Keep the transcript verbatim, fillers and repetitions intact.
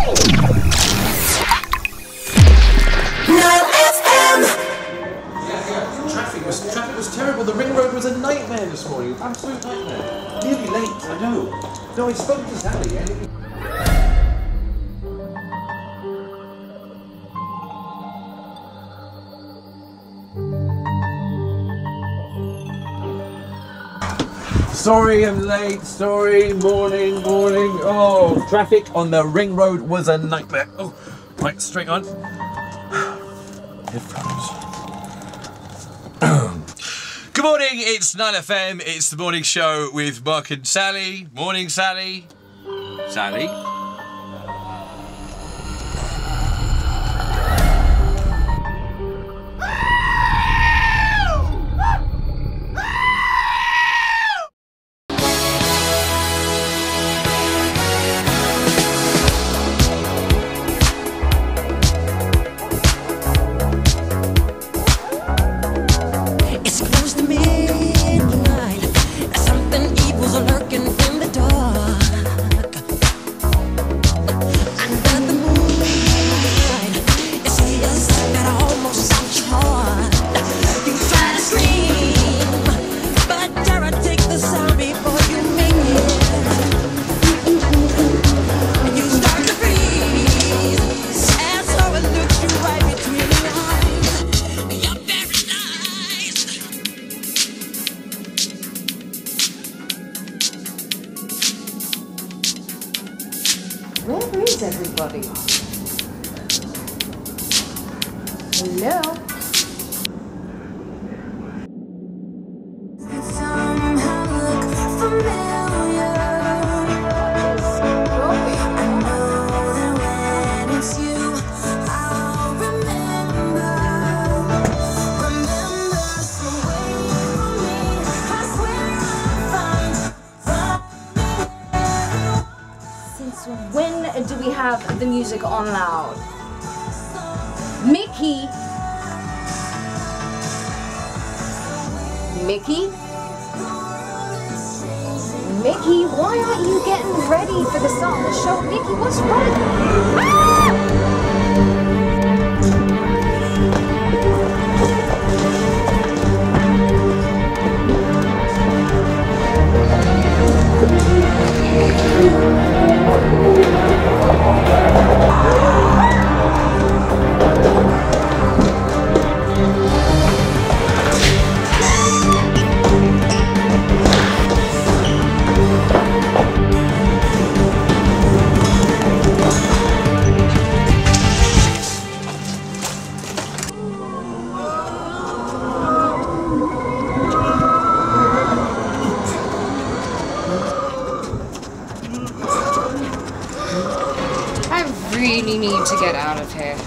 Traffic was, traffic was terrible. The ring road was a nightmare this morning. Absolute nightmare. Nearly late, I know. No, I spoke to Sally. And it... Sorry I'm late, sorry, morning, morning. Oh, traffic on the ring road was a nightmare. Oh, right, straight on. Headphones. Good morning, it's nine F M, it's the morning show with Mark and Sally. Morning, Sally. Sally. Where is everybody? Hello? When do we have the music on loud? Mickey? Mickey? Mickey, why aren't you getting ready for the start of the show? Mickey, what's wrong? Ah! I really need to get out of here.